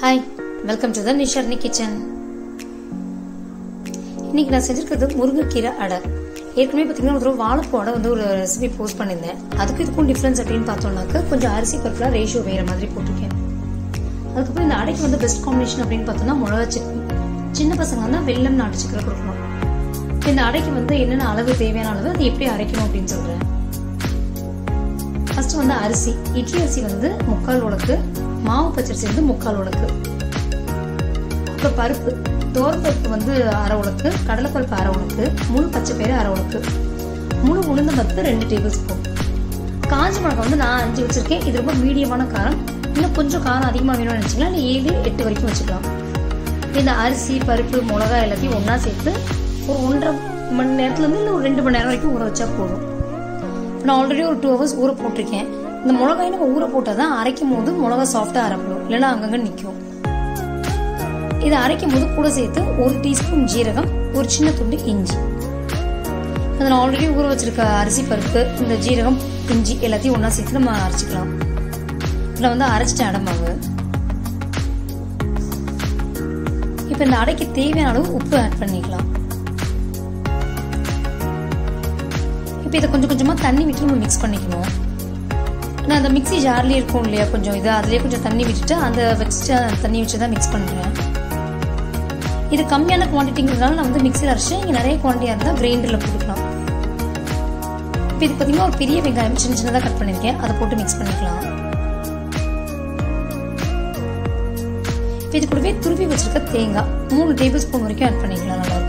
Hi, welcome to the Nisharni Kitchen. இன்னைக்கு நான் செஞ்சிருக்கிறது முருங்கைக்கீரை அடை. ஏற்கனவே பார்த்தீங்கன்னா ஒரு வாழைப்பூ அடை வந்து ஒரு ரெசிபி போஸ்ட் பண்ணியிருந்தேன். அதுக்கு இதுக்கும் டிஃப்ரென்ஸ் அப்படின்னு பார்த்தோம்னாக்க கொஞ்சம் அரிசி பருப்புலாம் ரேஷியோ வேற மாதிரி போட்டிருக்கேன். அதுக்கப்புறம் இந்த அடைக்கு வந்து பெஸ்ட் காம்பினேஷன் அப்படின்னு பார்த்தோம்னா மிளகா சட்னி. சின்ன பசங்க வந்து வெல்லம் நாட்டு சக்கரை கொடுக்கணும். இந்த அடைக்கு வந்து என்னென்ன அளவு தேவையான அளவு அதை எப்படி அரைக்கணும் அப்படின்னு சொல்றேன். ஃபர்ஸ்ட் வந்து அரிசி, இட்லி அரிசி வந்து 3/4 உலக்கு, மாவு பச்சரிசி வந்து 3/4 உலக்கு. அப்புறம் பருப்பு, தோரப்பருப்பு வந்து 1/2 உலக்கு, கடலைப்பருப்பு 1/2 உலக்கு, முழு பச்சை பயிறு 1/2 உலக்கு, முழு உளுந்த பருப்பு 2 டேபிள் ஸ்பூன். காஞ்ச மிளகாய் வந்து நான் 5 வச்சிருக்கேன். இது ரொம்ப மீடியமான காரம். இன்னும் கொஞ்சம் காரம் அதிகமாக வேணும்னு நினைச்சீங்கன்னா 7, 8 வரைக்கும் வச்சுக்கலாம். இந்த அரிசி, பருப்பு, மிளகாய் எல்லாத்தையும் ஒன்னா சேர்த்து ஒரு 1.5 மணி நேரத்துல இருந்து இல்லை ஒரு 2 மணி நேரம் வரைக்கும் ஊற வச்சா போதும். நான் ஆல்ரெடி ஒரு 2 ஹவர்ஸ் ஊற போட்டிருக்கேன். இந்த மிளகாய் நம்ம ஊற போட்டாதான் அரைக்கும் போது மிளகா சாஃப்டா அரைப்படும், இல்லைன்னா அங்கங்க நிற்கும். இதை அரைக்கும் போது கூட சேர்த்து 1 டீஸ்பூன் ஜீரகம், ஒரு சின்ன துண்டு இஞ்சி. அதை நான் ஆல்ரெடி ஊற வச்சிருக்க அரிசி, பருப்பு, இந்த ஜீரகம், இஞ்சி எல்லாத்தையும் ஒன்னா சேர்த்து நம்ம அரைச்சிக்கலாம். இதில் வந்து அரைச்சிட்டு அடமாவு. இப்ப இந்த அடைக்கு தேவையான அளவு உப்பு ஆட் பண்ணிக்கலாம். இப்போ இதை கொஞ்சம் கொஞ்சமா தண்ணி விட்டு நம்ம மிக்ஸ் பண்ணிக்கணும். நான் அந்த மிக்ஸி ஜார்லேயே இருக்கும் இல்லையா, கொஞ்சம் இது அதுலேயே கொஞ்சம் தண்ணி விட்டுட்டு அந்த வச்சுட்டு தண்ணி வச்சு தான் மிக்ஸ் பண்ணுறேன். இது கம்மியான குவான்டிட்டிங்கிறதுனால நான் வந்து மிக்ஸியில் அரைச்சேன். இங்கே நிறைய குவான்டிட்டியாக இருந்தால் கிரைண்டரில் போட்டுக்கலாம். இப்போ இது பார்த்தீங்கன்னா ஒரு பெரிய வெங்காயம் சின்ன சின்னதாக கட் பண்ணியிருக்கேன், அதை போட்டு மிக்ஸ் பண்ணிக்கலாம். இப்போ இது கூடவே துருவி வச்சிருக்க தேங்காய் 3 டேபிள் ஸ்பூன் வரைக்கும் ஆட் பண்ணிக்கலாம், நல்லாயிருக்கும்.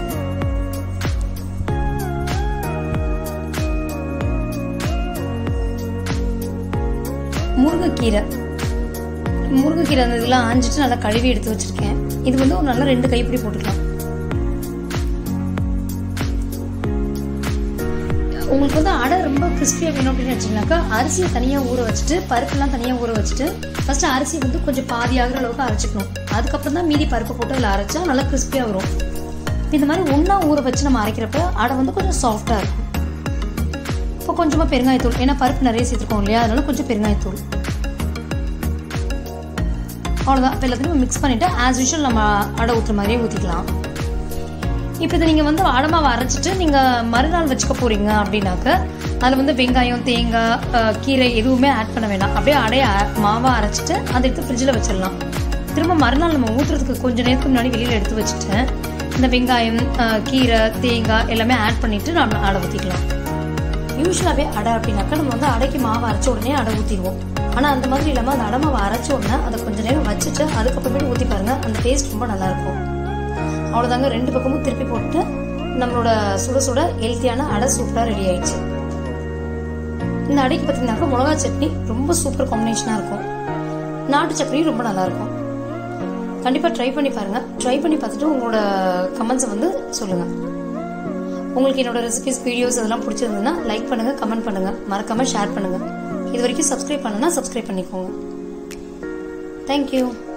முருங்கைக்கீரை அந்த இதெல்லாம் ஆஞ்சிட்டு நல்லா கழுவி எடுத்து வச்சிருக்கேன். இது வந்து ஒரு நல்லா 2 கைப்பிடி போட்டுக்கலாம். உங்களுக்கு வந்து அடை ரொம்ப கிறிஸ்பியா வேணும் அப்படின்னு வச்சீங்கன்னாக்கா அரிசியை தனியா ஊற வச்சுட்டு பருப்புலாம் தனியா ஊற வச்சுட்டு ஃபர்ஸ்ட் அரிசி வந்து கொஞ்சம் பாதி ஆகுற அளவுக்கு அரைச்சிக்கணும். அதுக்கப்புறம் தான் மீதி பருப்பு போட்டு அதில் அரைச்சா நல்லா கிறிஸ்பியா வரும். இந்த மாதிரி ஒன்னா ஊற வச்சு நம்ம அரைக்கிறப்ப அடை வந்து கொஞ்சம் சாஃப்டா இருக்கும். இப்போ கொஞ்சமா பெருங்காயத்தூள், ஏன்னா பருப்பு நிறைய சேர்த்துருக்கோம் இல்லையா, அதனால கொஞ்சம் பெருங்காயத்தூள். அவ்வளோதான். இப்போ எல்லாத்தையும் மிக்ஸ் பண்ணிவிட்டு ஆஸ் யூஷுவல் நம்ம அடை ஊற்றுற மாதிரியே ஊற்றிக்கலாம். இப்போ இதை நீங்கள் வந்து அடமாவை அரைச்சிட்டு நீங்கள் மறுநாள் வச்சுக்க போகிறீங்க அப்படின்னாக்க அதில் வந்து வெங்காயம், தேங்காய், கீரை எதுவுமே ஆட் பண்ண வேண்டாம். அப்படியே அடைய மாவாக அரைச்சிட்டு அதை எடுத்து ஃப்ரிட்ஜில் வச்சிடலாம். திரும்ப மறுநாள் நம்ம ஊற்றுறதுக்கு கொஞ்சம் நேரத்துக்கு முன்னாடி வெளியில் எடுத்து வச்சுட்டு இந்த வெங்காயம், கீரை, தேங்காய் எல்லாமே ஆட் பண்ணிவிட்டு நம்ம அடை ஊற்றிக்கலாம். யூஸ்வலாகவே அடை அப்படின்னாக்கா நம்ம வந்து அடைக்கு மாவை அரைச்ச உடனே அடை ஊற்றிடுவோம். ஆனால் அந்த மாதிரி இல்லாமல் அந்த அடமாவை அரைச்ச உடனே அதை கொஞ்சம் நேரம் வச்சுட்டு அதுக்கப்புறமேட்டு ஊற்றி பாருங்க, அந்த டேஸ்ட் ரொம்ப நல்லா இருக்கும். அவ்வளோதாங்க. 2 பக்கமும் திருப்பி போட்டு நம்மளோட சுட சுட ஹெல்த்தியான அடை சூப்பராக ரெடி ஆயிடுச்சு. இந்த அடைக்கு பார்த்தீங்கன்னாக்கா மிளகா சட்னி ரொம்ப சூப்பர் காம்பினேஷனாக இருக்கும். நாட்டு சக்கரையும் ரொம்ப நல்லா இருக்கும். கண்டிப்பாக ட்ரை பண்ணி பாருங்க. ட்ரை பண்ணி பார்த்துட்டு உங்களோட கமெண்ட்ஸை வந்து சொல்லுங்க. உங்களுக்கு என்னோட ரெசிபிஸ், வீடியோஸ் அதெல்லாம் பிடிச்சிருந்ததுன்னா லைக் பண்ணுங்க, கமெண்ட் பண்ணுங்க, மறக்காம ஷேர் பண்ணுங்க. இது வரைக்கும் சப்ஸ்கிரைப் பண்ணனா சப்ஸ்கிரைப் பண்ணிக்கோங்க. தேங்க்யூ.